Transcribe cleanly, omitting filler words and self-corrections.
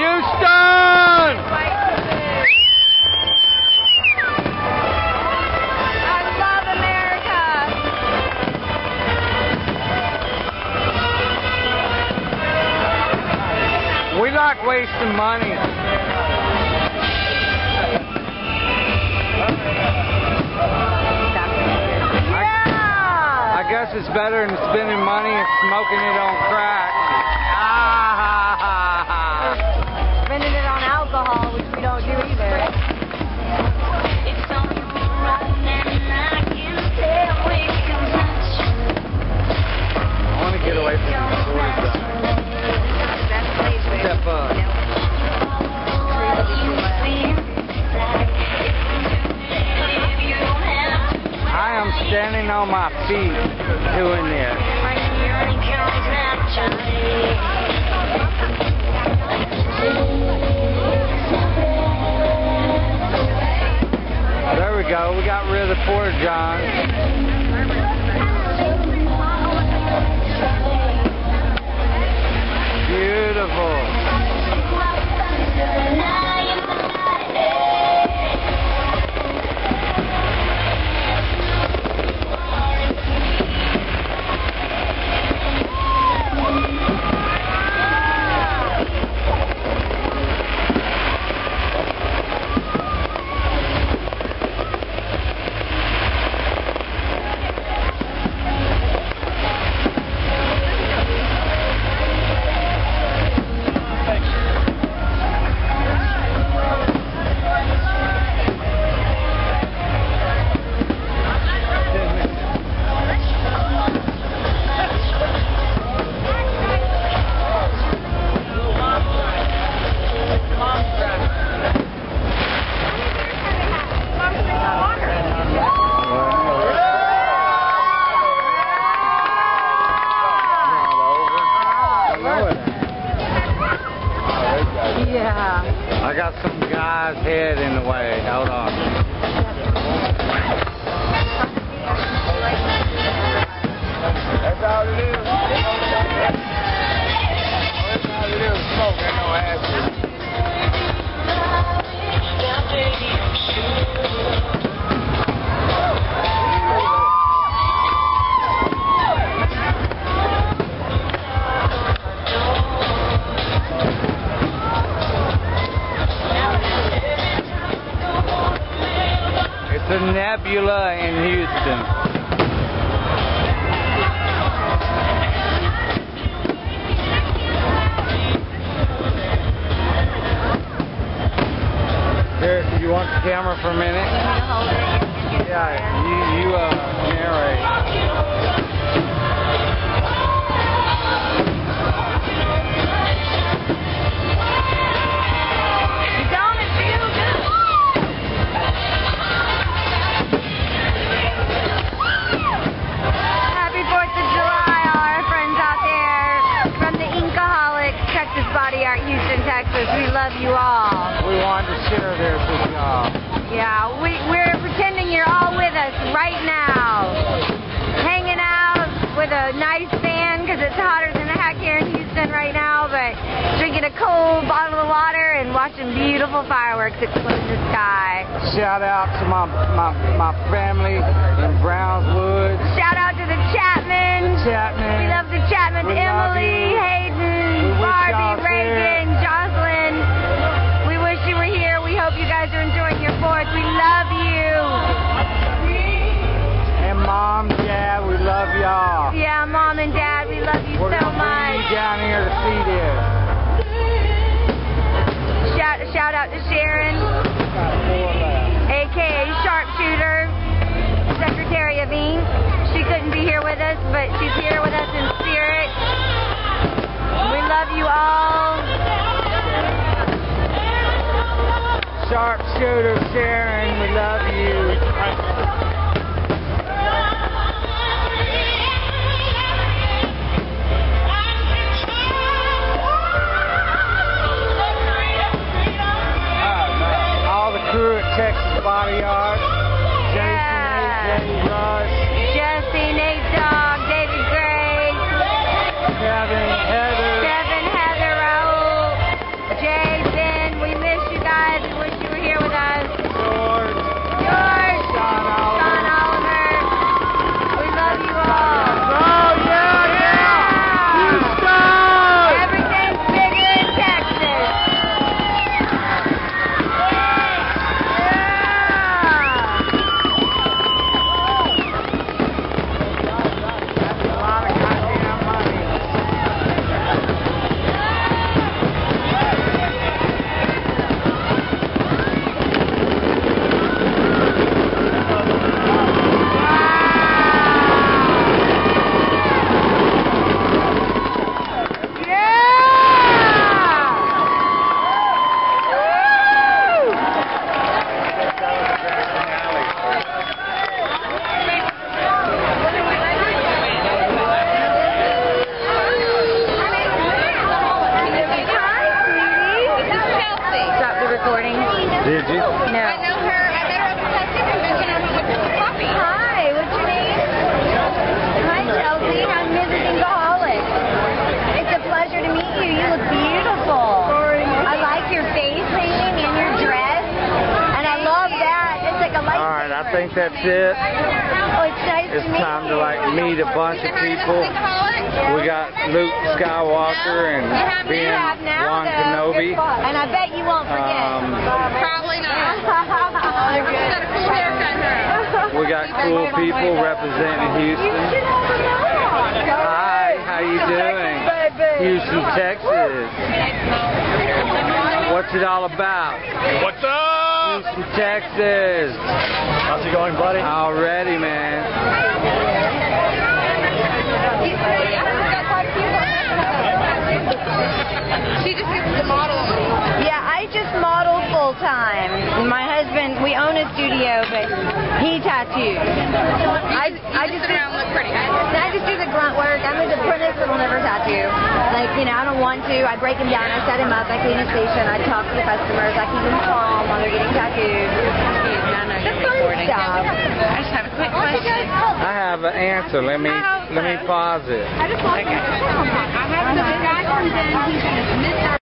Houston! I love America. We like wasting money. I guess it's better than spending money and smoking it on crack. Spending it on alcohol, which we don't do either. I want to get away from these stores. Step up. I am standing on my feet doing this. There we go. We got rid of the Porta John. Beautiful. I got some guy's head in the way. Hold on. That's all it is. That's all it is. Smoke ain't no acid. The nebula in Houston. Here, you want the camera for a minute? Yeah, you narrate. Houston, Texas. We love you all. We wanted to share this with y'all. Yeah, we're pretending you're all with us right now. Hanging out with a nice fan because it's hotter than the heck here in Houston right now, but drinking a cold bottle of water and watching beautiful fireworks explode in the sky. Shout out to my family in Browns Woods. Shout out to the Chapmans. We love the Chapmans. Emily, Hayden, Barbie, Reagan, Jocelyn. We wish you were here. We hope you guys are enjoying your 4th. We love you. And Mom, Dad, we love y'all. Yeah, Mom and Dad, we love you so much. We're going to be down here to see this. Shout out to Sharon, a.k.a. Sharpshooter, Secretary of Ink. She couldn't be here with us, but she's here with us in spirit. We love you all. Sharpshooter Sharon, we love you. Crew at Texas Body Art, Jason, AJ, Russ, Jesse, Nate Dogg, David Gray, Kevin, Heather, Raul, Jay, Did you? No. I know her. I met her at the tattoo convention. I went with coffee. Hi, what's your name? Hi, Chelsea. I'm Mizuz Inkaholik. It's a pleasure to meet you. You look beautiful. I like your face painting and your dress. And I love that. It's like a lightsaber. All right, I think that's it. Oh, it's nice It's to meet time you. to like meet a bunch of people. We got Luke Skywalker and You have now, Wan though. Kenobi. And I bet you won't forget. Probably not. She's got a cool haircut. We got cool people representing Houston. Hi, how you doing? Houston, Texas. What's it all about? What's up? Houston, Texas. How's it going, buddy? Already, man. She just gets the model. Yeah, I just model full time. My husband, we own a studio, but he tattoos. I just sit around and look pretty. I just do the grunt work. I'm his apprentice that will never tattoo. Like, you know, I don't want to. I break him down. I set him up. I clean his station. I talk to the customers. I keep them calm while they're getting tattooed. The fun stuff. I just have a quick question. I have an answer. Let me pause it. I just want to I have the guy comes in. He's Mr.